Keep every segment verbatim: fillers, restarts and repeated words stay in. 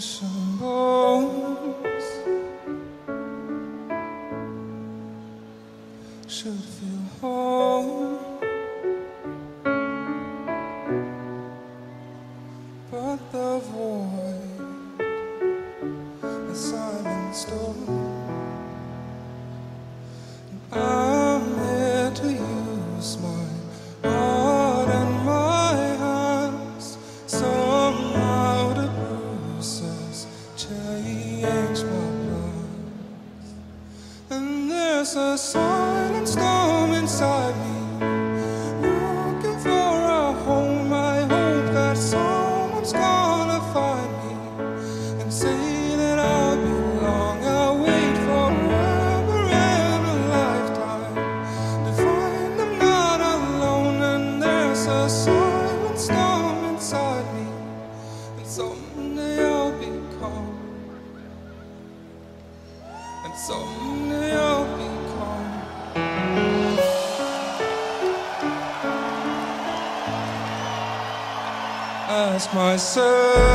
ocean bones should feel home, but the void, a silent storm. I'm here to use my heart and my hands somehow to bruises change my plans. And there's a silent storm inside me, looking for a home. I hope that someone's gonna find me and say that I belong. I'll wait forever and a lifetime to find I'm not alone. And there's a silent storm inside me, and someday I'll be calm, and someday I'll be calm. Ask myself,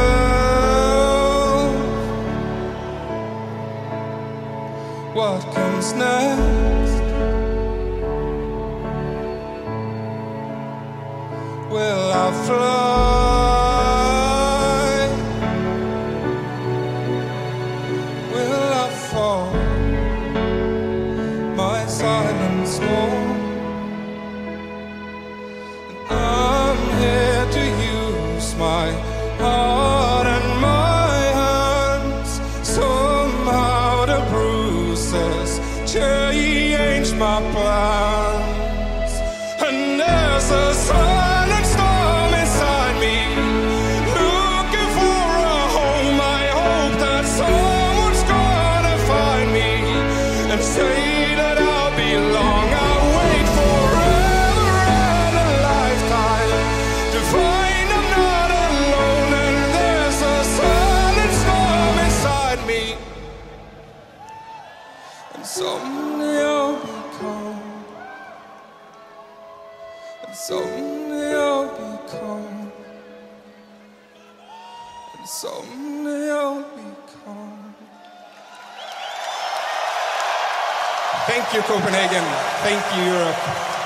what comes next? Will I fly? Will I fall? My silent storm. And I'm here to use my heart and my hands somehow to bruises change my plans. And there's a silent storm inside me, looking for a home. I hope that someone's gonna find me and say that I'll belong. I'll wait forever and a lifetime to find I'm not alone. And there's a silent storm inside me, and someday I'll be calm, and someday I'll be calm, and someday I'll be calm. Thank you, Copenhagen. Thank you, Europe.